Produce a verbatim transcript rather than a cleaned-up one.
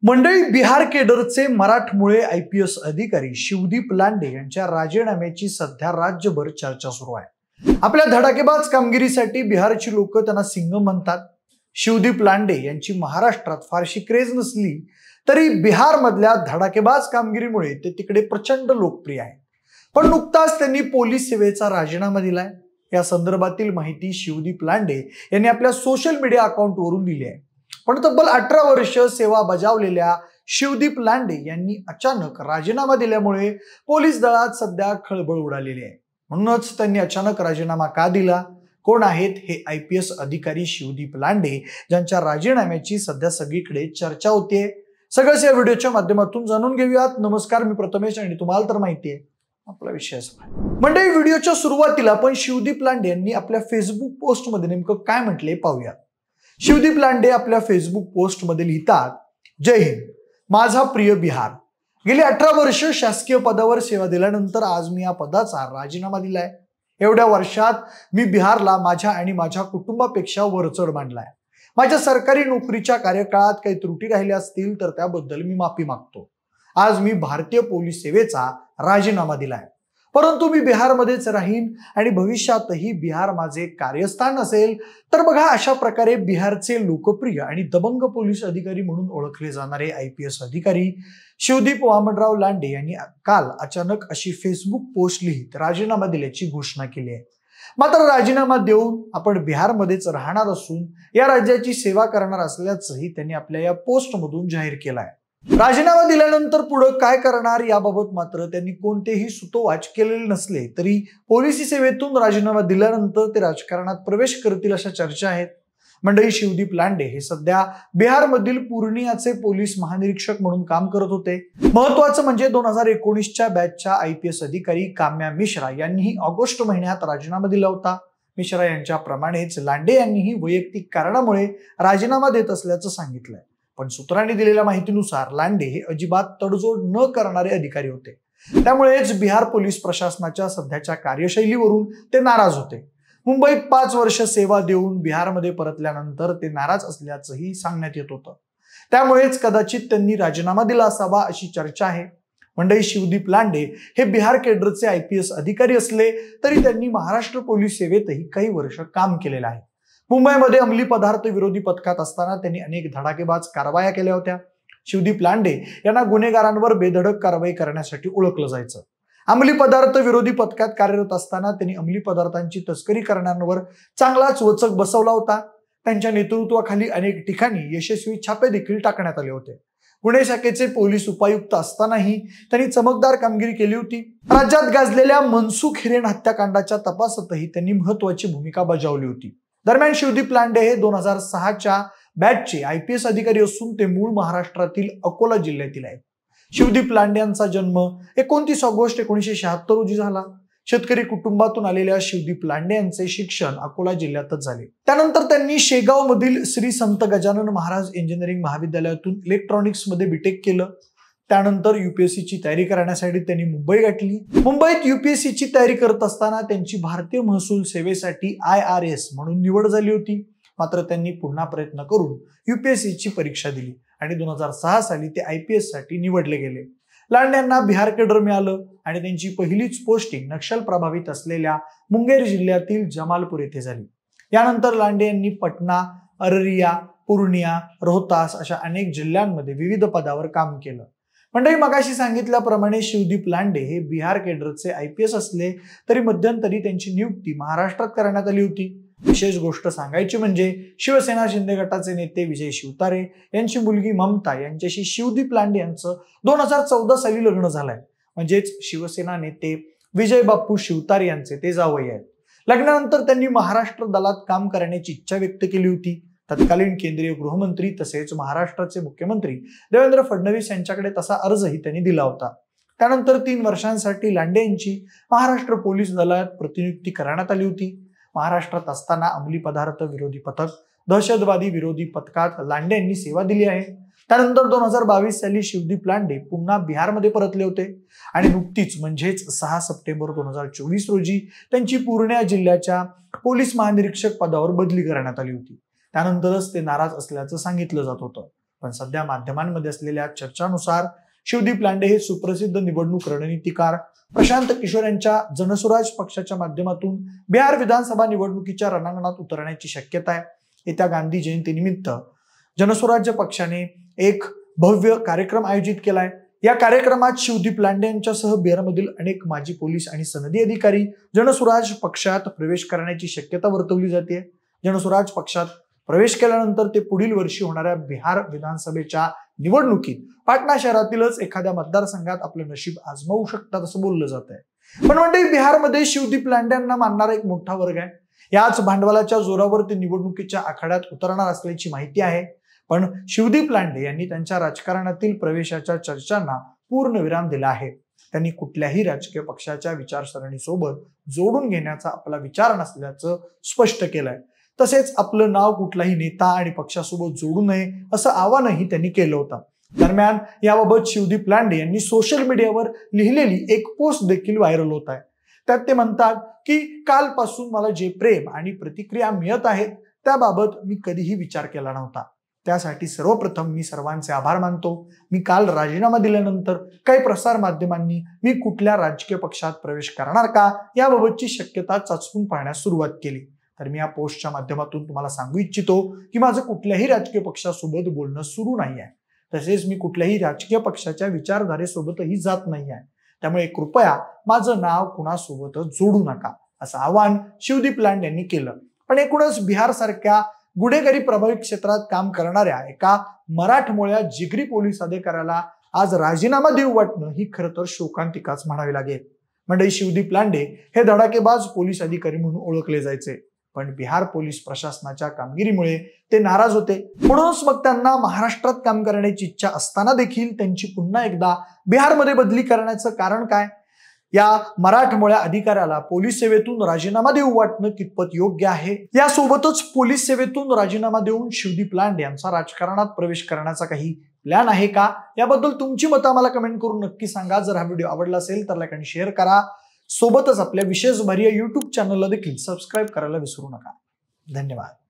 मंडळी, बिहार केडरचे मराठमोळे आयपीएस अधिकारी शिवदीप लांडे यांच्या राजीनाम्याची सध्या राज्यभर चर्चा सुरू आहे। आपल्या धडाकेबाज कामगिरीसाठी बिहारची लोक त्यांना सिंह म्हणतात। शिवदीप लांडे यांची महाराष्ट्रात फारशी क्रेज नसली तरी बिहार मधल्या धडाकेबाज कामगिरीमुळे ते तिकडे प्रचंड लोकप्रिय आहेत। पण नुकताच त्यांनी पोलीस सेवेचा राजीनामा दिलाय। या संदर्भातील माहिती शिवदीप लांडे यांनी आपल्या सोशल मीडिया अकाउंटवरून दिली आहे। पण तब्बल अठरा वर्ष सेवा बजावलेल्या शिवदीप लांडे यांनी अचानक राजीनामा दिल्यामुळे पोलीस दलात सध्या खळबळ उडालेली आहे। म्हणूनच त्यांनी अचानक राजीनामा का दिला, कोण आहेत हे आयपीएस अधिकारी शिवदीप लांडे ज्यांच्या राजीनाम्याची सध्या सगळीकडे चर्चा होते, सगळंच या व्हिडिओच्या माध्यमातून जाणून घेऊयात। नमस्कार, मी प्रथमेश आणि तुम्हाला तर माहिती आहे आपला विषय असा आहे। म्हणजे व्हिडिओच्या सुरुवातीला आपण शिवदीप लांडे यांनी आपल्या फेसबुक पोस्ट मध्ये नेमकं काय म्हटले पाहूयात। शिवदीप लांडे आपल्या फेसबुक पोस्ट मध्ये लिहितात, जय हिंद, माझा प्रिय बिहार। गेली अठरा वर्ष शासकीय पदावर सेवा दिल्यानंतर आज मी या पदाचा राजीनामा दिलाय। एवढ्या वर्षात मी बिहारला माझ्या आणि माझ्या कुटुंबापेक्षा वरचढ मानलाय। माझ्या सरकारी नोकरीच्या कार्यकाळात काही त्रुटी राहिल्या असतील तर त्याबद्दल मी माफी मागतो। आज मी भारतीय पोलीस सेवेचा राजीनामा दिलाय, परंतु मी बिहारमध्येच राहीन आणि भविष्यातही बिहार माझे कार्यस्थान असेल। तर बघा, अशा प्रकारे बिहारचे लोकप्रिय आणि दबंग पोलीस अधिकारी म्हणून ओळखले जाणारे आयपीएस अधिकारी शिवदीप वामनराव लांडे यांनी काल अचानक अशी फेसबुक पोस्ट लिहित राजीनामा दिल्याची घोषणा केली आहे। मात्र राजीनामा देऊन आपण बिहारमध्येच राहणार असून या राज्याची सेवा करणार असल्याचंही त्यांनी आपल्या या पोस्टमधून जाहीर केलं आहे। राजीनामा दिल्यानंतर पुढे काय करणार याबाबत मात्र त्यांनी कोणतेही सुतोवाच केलेले नसले तरी पोलिसी सेवेतून राजीनामा दिल्यानंतर ते राजकारणात प्रवेश करतील अशा चर्चा आहेत। मंडळी, शिवदीप लांडे हे सध्या बिहारमधील पूर्णियाचे पोलीस महानिरीक्षक म्हणून काम करत होते। महत्त्वाचं म्हणजे दोन हजार एकोणीसच्या बॅचच्या आयपीएस अधिकारी काम्या मिश्रा यांनीही ऑगस्ट महिन्यात राजीनामा दिला होता। मिश्रा यांच्याप्रमाणेच लांडे यांनीही वैयक्तिक कारणामुळे राजीनामा देत असल्याचं सांगितलंय। पण सूत्रांनी दिलेल्या माहितीनुसार लांडे हे अजिबात तडजोड न करणारे अधिकारी होते, त्यामुळेच बिहार पोलीस प्रशासनाच्या सध्याच्या कार्यशैलीवरून ते नाराज होते। मुंबईत पाच वर्ष सेवा देऊन बिहारमध्ये परतल्यानंतर ते नाराज असल्याचंही सांगण्यात येत होतं, त्यामुळेच कदाचित त्यांनी राजीनामा दिला असावा अशी चर्चा आहे। मंडळी, शिवदीप लांडे हे बिहार केडरचे आयपीएस अधिकारी असले तरी त्यांनी महाराष्ट्र पोलीस सेवेतही काही वर्ष काम केलेलं आहे। मुंबईमध्ये अंमली पदार्थ विरोधी पथकात असताना त्यांनी अनेक धडाकेबाज कारवाया केल्या होत्या। शिवदीप लांडे यांना गुन्हेगारांवर बेधडक कारवाई करण्यासाठी ओळखलं जायचं। अंमली पदार्थ विरोधी पथकात कार्यरत असताना त्यांनी अंमली पदार्थांची तस्करी करणाऱ्यांवर चांगलाच वचक बसवला होता। त्यांच्या नेतृत्वाखाली अनेक ठिकाणी यशस्वी छापे देखील टाकण्यात आले होते। पुणे शाखेचे पोलीस उपायुक्त असतानाही त्यांनी चमकदार कामगिरी केली होती। राज्यात गाजलेल्या मनसुख हिरेन हत्याकांडाच्या तपासातही त्यांनी महत्त्वाची भूमिका बजावली होती। दरम्यान शिवदीप लांडे हे दोन हजार सहाच्या बॅचचे आयपीएस अधिकारी असून ते मूळ महाराष्ट्रातील अकोला जिल्ह्यातील आहेत। शिवदीप लांडे यांचा जन्म एकोणतीस ऑगस्ट एकोणीसशे शहात्तर रोजी झाला। शेतकरी कुटुंबातून आलेल्या शिवदीप लांडे यांचे शिक्षण अकोला जिल्ह्यातच झाले। त्यानंतर त्यांनी शेगाव मधील श्री संत गजानन महाराज इंजिनिअरिंग महाविद्यालयातून इलेक्ट्रॉनिक्स मध्ये बीटेक केलं। त्यानंतर यूपीएससीची तयारी करण्यासाठी त्यांनी मुंबई गाठली। मुंबईत यूपीएससीची तयारी करत असताना त्यांची भारतीय महसूल सेवेसाठी आय आर एस म्हणून निवड झाली होती। मात्र त्यांनी पुन्हा प्रयत्न करून यूपीएससीची परीक्षा दिली आणि दोन हजार सहा साली ते आयपीएस साठी निवडले गेले। लांडे यांना बिहार केडर मिळालं आणि त्यांची पहिलीच पोस्टिंग नक्षल प्रभावित असलेल्या मुंगेर जिल्ह्यातील जमालपूर येथे झाली। यानंतर लांडे यांनी पटना, अररिया, पूर्णिया, रोहतास अशा अनेक जिल्ह्यांमध्ये विविध पदावर काम केलं। मंडळी, मगाशी सांगितल्याप्रमाणे शिवदीप लांडे हे बिहार केडरचे आयपीएस असले तरी मध्यंतरी त्यांची नियुक्ती महाराष्ट्रात करण्यात आली होती। विशेष गोष्ट सांगायची म्हणजे शिवसेना शिंदे गटाचे नेते विजय शिवतारे यांची मुलगी ममता यांच्याशी शिवदीप लांडे यांचं दोन हजार चौदा साली लग्न झालंय। म्हणजेच शिवसेना नेते विजय बाप्पू शिवतारे यांचे ते जावई आहेत। लग्नानंतर त्यांनी महाराष्ट्र दलात काम करण्याची इच्छा व्यक्त केली होती। तत्कालीन केंद्रीय गृहमंत्री तसेच महाराष्ट्राचे मुख्यमंत्री देवेंद्र फडणवीस यांच्याकडे तसा अर्जही त्यांनी दिला होता। त्यानंतर तीन वर्षांसाठी लांडे यांची महाराष्ट्र पोलीस दलात प्रतिनियुक्ती करण्यात आली होती। महाराष्ट्रात असताना अंमली पदार्थ विरोधी पथक, दहशतवादी विरोधी पथकात लांडे यांनी सेवा दिली आहे। त्यानंतर दोन हजार बावीस साली शिवदीप लांडे पुन्हा बिहारमध्ये परतले होते आणि नुकतीच म्हणजेच सहा सप्टेंबर दोन हजार चोवीस रोजी त्यांची पूर्णिया जिल्ह्याच्या पोलीस महानिरीक्षक पदावर बदली करण्यात आली होती। त्यानंतरच ते नाराज असल्याचं सांगितलं जात होतं। पण सध्या माध्यमांमध्ये असलेल्या चर्चानुसार शिवदीप लांडे हे सुप्रसिद्ध निवडणूक रणनीतिकार प्रशांत किशोर यांच्या जनसुराज पक्षाच्या माध्यमातून बिहार विधानसभा निवडणुकीच्या रणांगणात उतरण्याची शक्यता आहे। येत्या गांधी जयंतीनिमित्त जनसुराज्य पक्षाने एक भव्य कार्यक्रम आयोजित केलाय। या कार्यक्रमात शिवदीप लांडे यांच्यासह बिहारमधील अनेक माजी पोलीस आणि सनदी अधिकारी जनसुराज पक्षात प्रवेश करण्याची शक्यता वर्तवली जाते। जनसुराज पक्षात प्रवेश केल्यानंतर ते पुढील वर्षी होणाऱ्या बिहार विधानसभेच्या निवडणुकीत पाटणा शहरातीलच एखाद्या मतदारसंघात आपलं नशीब आजमावू शकतात असं बोललं जात आहे। पण म्हणजे बिहारमध्ये शिवदीप लांडे यांना मानणारा एक मोठा वर्ग आहे। याच भांडवलाच्या जोरावर ते निवडणुकीच्या आखाड्यात उतरणार असल्याची माहिती आहे। पण शिवदीप लांडे यांनी त्यांच्या राजकारणातील प्रवेशाच्या चर्चांना पूर्ण विराम दिला आहे। त्यांनी कुठल्याही राजकीय पक्षाच्या विचारसरणीसोबत जोडून घेण्याचा आपला विचार नसल्याचं स्पष्ट केलंय। तसेच आपलं नाव कुठलाही नेता आणि पक्षासोबत जोडू नये असं आवाहनही त्यांनी केलं होतं। दरम्यान याबाबत शिवदीप लांडे यांनी सोशल मीडियावर लिहिलेली एक पोस्ट देखील व्हायरल होत आहे। त्यात ते म्हणतात की कालपासून मला जे प्रेम आणि प्रतिक्रिया मिळत आहेत त्याबाबत मी कधीही विचार केला नव्हता। त्यासाठी सर्वप्रथम मी सर्वांचे आभार मानतो। मी काल राजीनामा दिल्यानंतर काही प्रसार माध्यमांनी मी कुठल्या राजकीय पक्षात प्रवेश करणार का याबाबतची शक्यता चाचपून पाहण्यास सुरुवात केली। तर मी या पोस्टच्या माध्यमातून तुम्हाला सांगू इच्छितो की माझं कुठल्याही राजकीय पक्षासोबत बोलणं सुरू नाही आहे। तसेच मी कुठल्याही राजकीय पक्षाच्या विचारधारेसोबतही जात नाही आहे। त्यामुळे कृपया माझं नाव कुणासोबतच जोडू नका असं आवाहन शिवदीप लांडे यांनी केलं। पण एकूणच बिहार सारख्या गुन्हेगारी प्रभावित क्षेत्रात काम करणाऱ्या एका मराठमोळ्या जिगरी पोलीस अधिकाऱ्याला आज राजीनामा देऊ वाटणं ही खरं तर शोकांतिकाच म्हणावी लागेल। म्हणजे शिवदीप लांडे हे धडाकेबाज पोलीस अधिकारी म्हणून ओळखले जायचे, पण बिहार पोलीस प्रशासनाच्या कामगिरीमुळे ते नाराज होते। म्हणूनच मग त्यांना महाराष्ट्रात काम करण्याची इच्छा असताना देखील त्यांची पुन्हा एकदा बिहारमध्ये बदली करण्याचं कारण काय? या मराठमोळ्या अधिकाऱ्याला पोलीस सेवेतून राजीनामा देऊ वाटणं कितपत योग्य आहे? यासोबतच पोलीस सेवेतून राजीनामा देऊन शिवदीप लांडे यांचा राजकारणात प्रवेश करण्याचा काही प्लॅन आहे का? याबद्दल तुमची मतं आम्हाला कमेंट करून नक्की सांगा। जर हा व्हिडिओ आवडला असेल तर लाईक आणि शेअर करा। सोबतच आपल्या विशेष भरीय युट्यूब चॅनलला देखील सबस्क्राईब करायला विसरू नका। धन्यवाद।